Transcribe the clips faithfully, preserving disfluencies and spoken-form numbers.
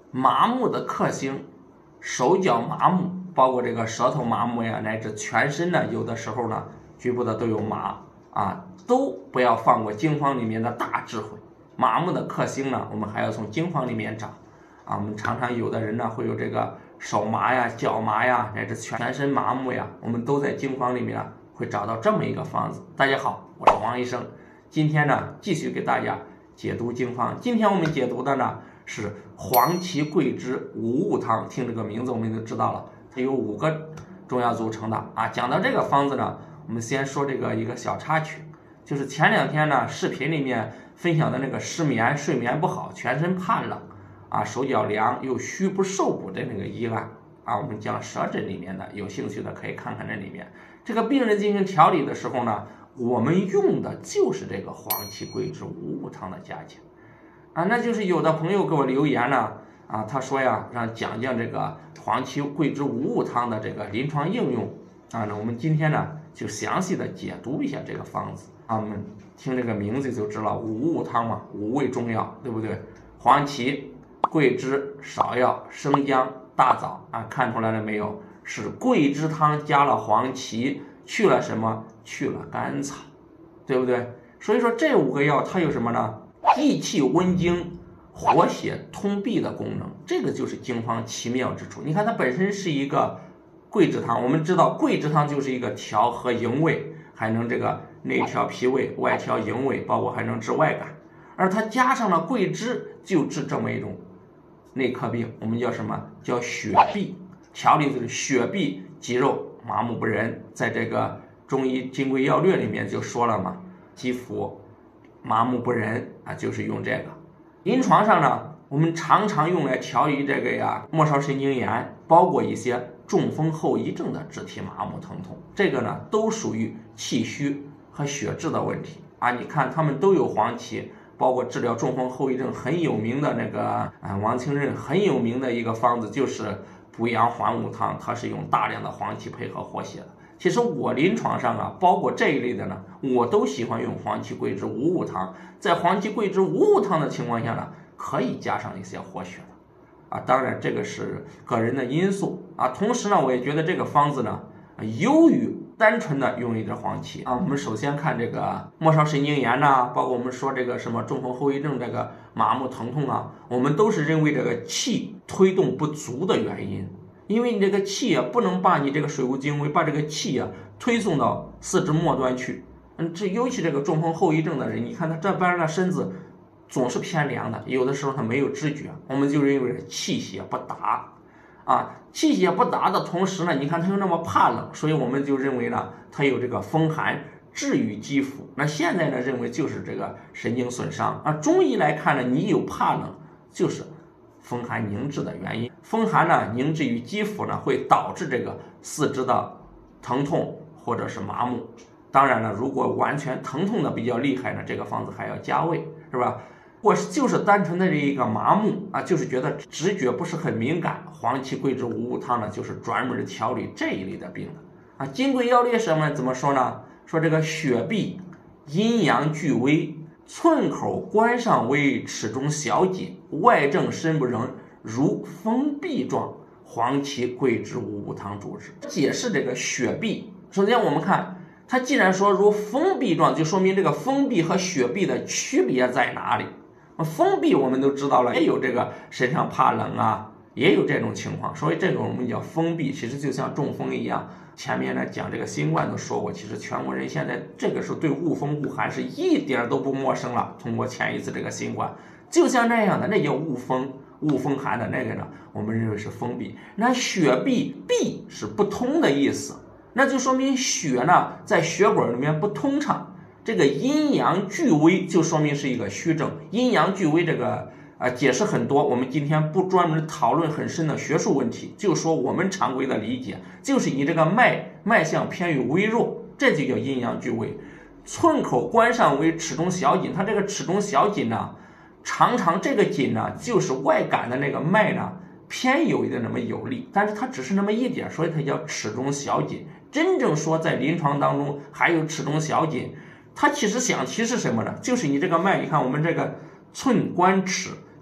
麻木的克星，手脚麻木，包括这个舌头麻木呀，乃至全身呢，有的时候呢，局部的都有麻啊，都不要放过经方里面的大智慧。麻木的克星呢，我们还要从经方里面找啊。我们常常有的人呢，会有这个手麻呀、脚麻呀，乃至全身麻木呀，我们都在经方里面啊会找到这么一个方子。大家好，我是王医生，今天呢继续给大家解读经方。今天我们解读的呢是黄芪桂枝五物汤，听这个名字我们就知道了，它有五个中药组成的啊。讲到这个方子呢，我们先说这个一个小插曲，就是前两天呢视频里面分享的那个失眠、睡眠不好、全身怕冷啊、手脚凉又虚不受补的那个医案啊，我们讲舌诊里面的，有兴趣的可以看看这里面。这个病人进行调理的时候呢，我们用的就是这个黄芪桂枝五物汤的加减啊。那就是有的朋友给我留言呢啊，他说呀，让讲讲这个黄芪桂枝五物汤的这个临床应用啊。那我们今天呢就详细的解读一下这个方子啊。我们听这个名字就知道，五物汤嘛，五味中药，对不对？黄芪、桂枝、芍药、生姜、大枣啊，看出来了没有？是桂枝汤加了黄芪，去了什么？去了甘草，对不对？所以说这五个药它有什么呢？益气温经、活血通闭的功能，这个就是经方奇妙之处。你看它本身是一个桂枝汤，我们知道桂枝汤就是一个调和营卫，还能这个内调脾胃，外调营卫，包括还能治外感。而它加上了桂枝，就治这么一种内科病，我们叫什么？叫血闭。调理的血闭肌肉麻木不仁，在这个中医金匮要略里面就说了嘛，肌肤麻木不仁啊，就是用这个。临床上呢，我们常常用来调理这个呀末梢神经炎，包括一些中风后遗症的肢体麻木疼痛，这个呢都属于气虚和血滞的问题啊。你看他们都有黄芪，包括治疗中风后遗症很有名的那个啊王清任很有名的一个方子就是补阳还物汤，它是用大量的黄芪配合活血的。其实我临床上啊，包括这一类的呢，我都喜欢用黄芪桂枝五物汤。在黄芪桂枝五物汤的情况下呢，可以加上一些活血的啊。当然这个是个人的因素啊。同时呢，我也觉得这个方子呢，优于单纯的用一点黄芪啊。我们首先看这个末梢神经炎呐、啊，包括我们说这个什么中风后遗症这个麻木疼痛啊，我们都是认为这个气推动不足的原因。因为你这个气啊，不能把你这个水谷精微，把这个气啊推送到四肢末端去。嗯，这尤其这个中风后遗症的人，你看他这边的身子总是偏凉的，有的时候他没有知觉，我们就认为气血不达啊。气血不达的同时呢，你看他又那么怕冷，所以我们就认为呢，他有这个风寒滞于肌肤。那现在呢，认为就是这个神经损伤啊。中医来看呢，你有怕冷就是风寒凝滞的原因，风寒呢凝滞于肌肤呢，会导致这个四肢的疼痛或者是麻木。当然了，如果完全疼痛的比较厉害呢，这个方子还要加味，是吧？或是就是单纯的这一个麻木啊，就是觉得直觉不是很敏感，黄芪桂枝五物汤呢，就是专门调理这一类的病的啊。金匮要略什么怎么说呢？说这个血闭，阴阳俱微。寸口关上微，齿中小紧，外症身不仍，如风闭状，黄芪桂枝五物汤主治。解释这个血闭，首先我们看它既然说如风闭状，就说明这个风闭和血闭的区别在哪里？风闭我们都知道了，也有这个身上怕冷啊，也有这种情况，所以这种我们叫风闭，其实就像中风一样。前面呢讲这个新冠都说过，其实全国人现在这个时候对恶风恶寒是一点都不陌生了。通过前一次这个新冠，就像那样的，那叫恶风恶风寒的那个呢，我们认为是风闭。那血闭，闭是不通的意思，那就说明血呢在血管里面不通畅。这个阴阳俱微就说明是一个虚症。阴阳俱微这个啊，解释很多，我们今天不专门讨论很深的学术问题，就说我们常规的理解，就是你这个脉脉象偏于微弱，这就叫阴阳俱微。寸口关上微，齿中小紧，它这个齿中小紧呢，常常这个紧呢，就是外感的那个脉呢偏有一点那么有力，但是它只是那么一点，所以它叫齿中小紧。真正说在临床当中还有齿中小紧，它其实想提示什么呢？就是你这个脉，你看我们这个寸关齿。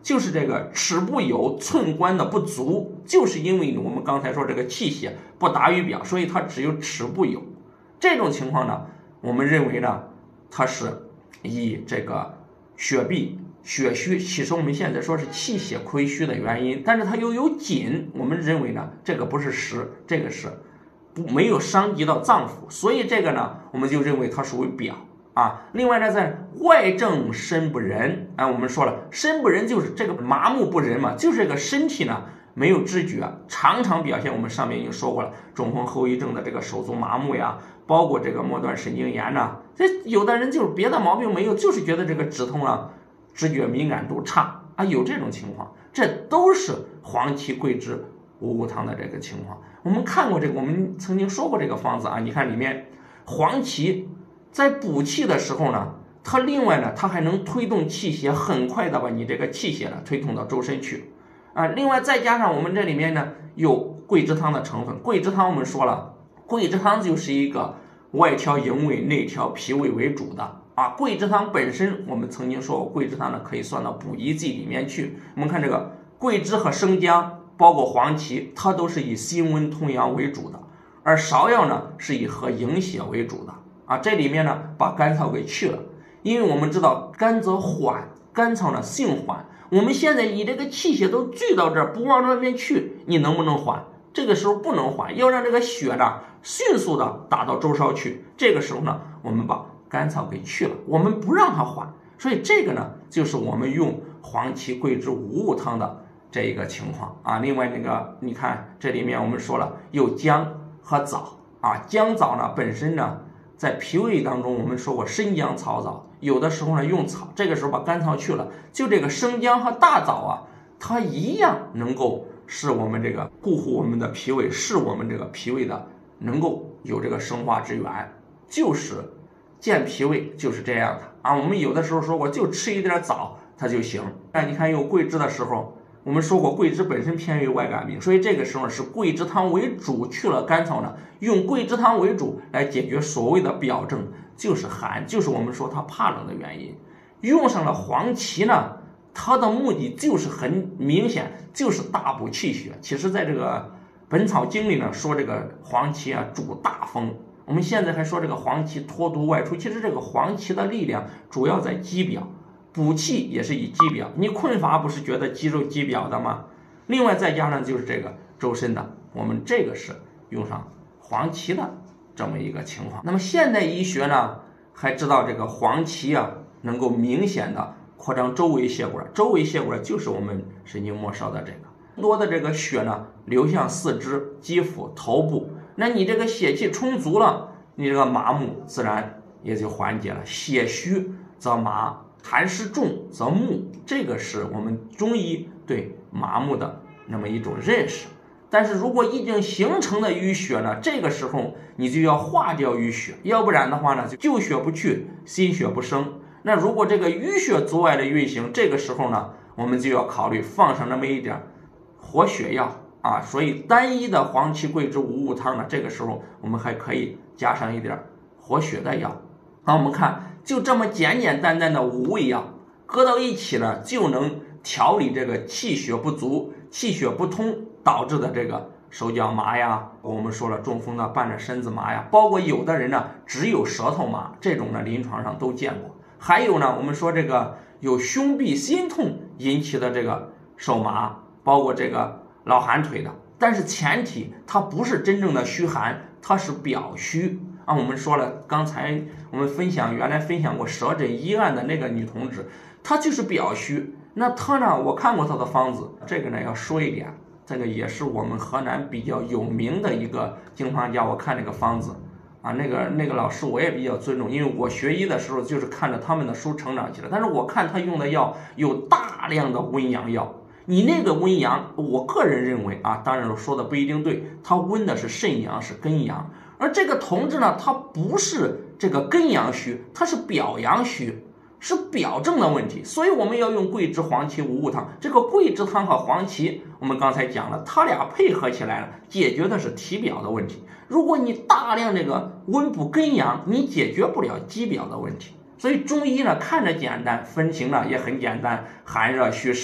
就是这个尺不有，寸关的不足，就是因为我们刚才说这个气血不达于表，所以它只有尺不有。这种情况呢，我们认为呢，它是以这个血闭、血虚，其实我们现在说是气血亏虚的原因，但是它又有紧，我们认为呢，这个不是实，这个是不没有伤及到脏腑，所以这个呢，我们就认为它属于表啊。另外呢，在外症身不仁，哎，我们说了，身不仁就是这个麻木不仁嘛，就是这个身体呢没有知觉，常常表现我们上面已经说过了，中风后遗症的这个手足麻木呀，包括这个末端神经炎呐，这有的人就是别的毛病没有，就是觉得这个止痛啊，知觉敏感度差啊，有这种情况，这都是黄芪桂枝五物汤的这个情况。我们看过这个，我们曾经说过这个方子啊，你看里面黄芪在补气的时候呢，它另外呢，它还能推动气血，很快的把你这个气血呢推动到周身去啊。另外再加上我们这里面呢有桂枝汤的成分，桂枝汤我们说了，桂枝汤就是一个外调营卫、内调脾胃为主的啊。桂枝汤本身我们曾经说过，桂枝汤呢可以算到补益剂里面去。我们看这个桂枝和生姜，包括黄芪，它都是以辛温通阳为主的，而芍药呢是以和营血为主的啊。这里面呢把甘草给去了，因为我们知道甘则缓，甘草呢性缓。我们现在你这个气血都聚到这儿，不往那边去，你能不能缓？这个时候不能缓，要让这个血呢迅速的打到周梢去。这个时候呢，我们把甘草给去了，我们不让它缓。所以这个呢，就是我们用黄芪桂枝五物汤的这一个情况啊。另外那个你看这里面我们说了有姜和枣啊，姜枣呢本身呢在脾胃当中我们说过生姜草枣，有的时候呢用草，这个时候把甘草去了，就这个生姜和大枣啊，它一样能够使我们这个固护我们的脾胃，使我们这个脾胃的能够有这个生化之源，就是健脾胃就是这样的啊。我们有的时候说过就吃一点枣它就行，那你看用桂枝的时候，我们说过桂枝本身偏于外感病，所以这个时候是桂枝汤为主，去了甘草呢，用桂枝汤为主来解决所谓的表症，就是寒，就是我们说它怕冷的原因。用上了黄芪呢，它的目的就是很明显，就是大补气血。其实在这个本草经里呢说这个黄芪啊主大风，我们现在还说这个黄芪脱毒外出，其实这个黄芪的力量主要在肌表，补气也是以肌表，你困乏不是觉得肌肉肌表的吗？另外再加上就是这个周身的，我们这个是用上黄芪的这么一个情况。那么现代医学呢还知道这个黄芪啊能够明显的扩张周围血管，周围血管就是我们神经末梢的这个更多的这个血呢流向四肢、肌肤、头部，那你这个血气充足了，你这个麻木自然也就缓解了。血虚则麻，痰湿重则木，这个是我们中医对麻木的那么一种认识。但是如果已经形成的淤血呢，这个时候你就要化掉淤血，要不然的话呢，旧血不去，新血不生。那如果这个淤血阻碍了运行，这个时候呢，我们就要考虑放上那么一点活血药啊。所以单一的黄芪桂枝五物汤呢，这个时候我们还可以加上一点活血的药。那我们看，就这么简简单单的五味药搁到一起呢，就能调理这个气血不足、气血不通导致的这个手脚麻呀，我们说了中风呢伴着身子麻呀，包括有的人呢只有舌头麻，这种呢临床上都见过。还有呢，我们说这个有胸痹心痛引起的这个手麻，包括这个老寒腿的，但是前提它不是真正的虚寒，它是表虚啊。我们说了，刚才我们分享原来分享过舌诊医案的那个女同志，她就是表虚。那她呢，我看过她的方子，这个呢要说一点，这个也是我们河南比较有名的一个经方家，我看这个方子啊，那个那个老师我也比较尊重，因为我学医的时候就是看着他们的书成长起来。但是我看他用的药有大量的温阳药，你那个温阳，我个人认为啊，当然我说的不一定对，他温的是肾阳，是根阳，而这个同志呢，他不是这个根阳虚，他是表阳虚，是表症的问题。所以我们要用桂枝黄芪五物汤。这个桂枝汤和黄芪我们刚才讲了，它俩配合起来了，解决的是体表的问题。如果你大量这个温补根阳，你解决不了肌表的问题。所以中医呢看着简单，分型呢也很简单，寒热虚实，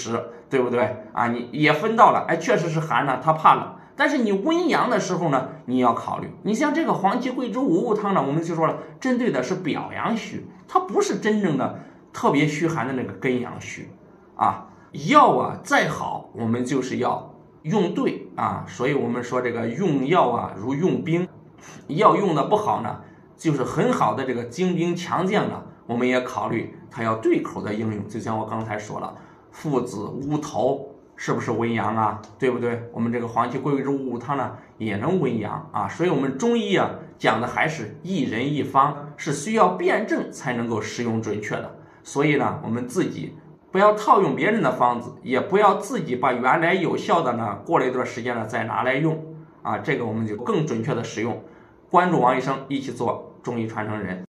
对不对啊？你也分到了，哎，确实是寒呢，它怕冷。但是你温阳的时候呢，你要考虑，你像这个黄芪桂枝五物汤呢，我们就说了，针对的是表阳虚，它不是真正的特别虚寒的那个根阳虚啊。药啊再好，我们就是要用对啊，所以我们说这个用药啊如用兵，药用的不好呢，就是很好的这个精兵强将呢，我们也考虑它要对口的应用。就像我刚才说了，附子、乌头是不是温阳啊？对不对？我们这个黄芪桂枝五物汤呢也能温阳啊，所以我们中医啊讲的还是一人一方，是需要辩证才能够使用准确的。所以呢，我们自己不要套用别人的方子，也不要自己把原来有效的呢过了一段时间呢再拿来用啊，这个我们就更准确的使用。关注王医生，一起做中医传承人。